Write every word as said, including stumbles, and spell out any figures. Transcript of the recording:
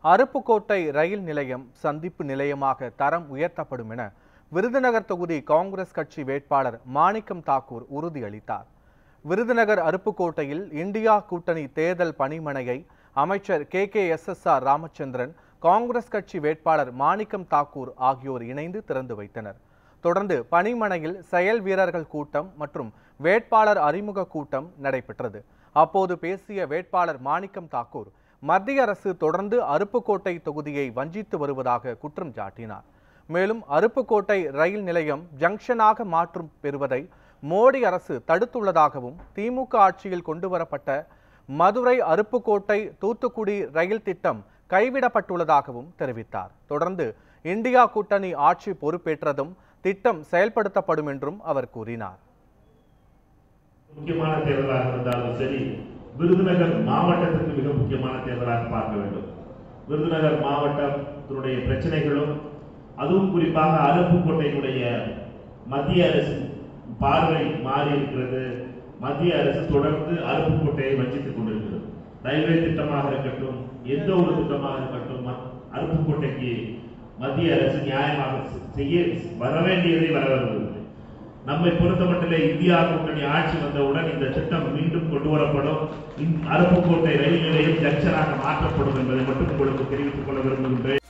அருப்புக்கோட்டை ரயில் நிலையம் சந்திப்பு நிலையமாக தரம் உயர்த்தப்படும் என விருதுநகர் தொகுதி காங்கிரஸ் கட்சி வேட்பாளர் மாணிக்கம் தாக்கூர் உறுதியளித்தார். விருதுநகர் அருப்புக்கோட்டையில் இந்தியா கூட்டணி தேர்தல் பணிமனையை அமைச்சர் K K S S R Ramachandran, Congress கட்சி வேட்பாளர் மாணிக்கம் தாக்கூர் ஆகியோர் இணைந்து திறந்து வைத்தனர். தொடர்ந்து பணிமனையில் செயல் வீரர்கள் கூட்டம் மற்றும் வேட்பாளர் அறிமுக கூட்டம் நடைபெற்றது. அப்போது பேசிய வேட்பாளர் மாணிக்கம் தாக்கூர், மத்திய அரசு தொடர்ந்து அருப்புக்கோட்டை தொகுதியை வஞ்சித்து வருவதாக குற்றம் சாட்டினார். மேலும் அருப்புக்கோட்டை ரயில் நிலையம் ஜங்ஷனாக மாற்றும் பெறுவதை மோடி அரசு தடுத்துள்ளதாகவும், திமுக ஆட்சியில் கொண்டுவரப்பட்ட மதுரை அருப்புக்கோட்டை தூத்துக்குடி ரயில் திட்டம் கைவிடப்பட்டுள்ளதாகவும் தெரிவித்தார். தொடர்ந்து இந்தியா கூட்டணி ஆட்சி பொறுப்பேற்றதும் திட்டம் செயல்படுத்தப்படும் என்றும் அவர் கூறினார். முக்கியமான தேர்தலாக இருந்தாலும் சரி, விருதுநகர் மாவட்டத்திற்கு மிக முக்கியமான தேர்தலாக பார்க்க வேண்டும். விருதுநகர் மாவட்டத்தினுடைய பிரச்சனைகளும், அதுவும் குறிப்பாக அருப்புக்கோட்டையினுடைய மத்திய அரசு பார்வை மாறி இருக்கிறது. மத்திய அரசு தொடர்ந்து அருப்புக்கோட்டையை வஞ்சித்துக் கொண்டிருக்கிறது. ரயில்வே திட்டமாக இருக்கட்டும், எந்த ஒரு திட்டமாக இருக்கட்டும், அருப்புக்கோட்டைக்கு மத்திய அரசு நியாயமாக செய்ய வர வேண்டியதை வர வருகிறது. நம்மை பொறுத்தமட்டிலே இந்தியா கூட்டணி ஆட்சி வந்தவுடன் இந்த திட்டம் மீண்டும் கொண்டு வரப்படும். அருப்புக்கோட்டை ரயில் நிலையம் ஜங்ஷனாக மாற்றப்படும் என்பதை மட்டும் உங்களுக்கு தெரிவித்துக் கொள்ள விரும்புகின்றேன்.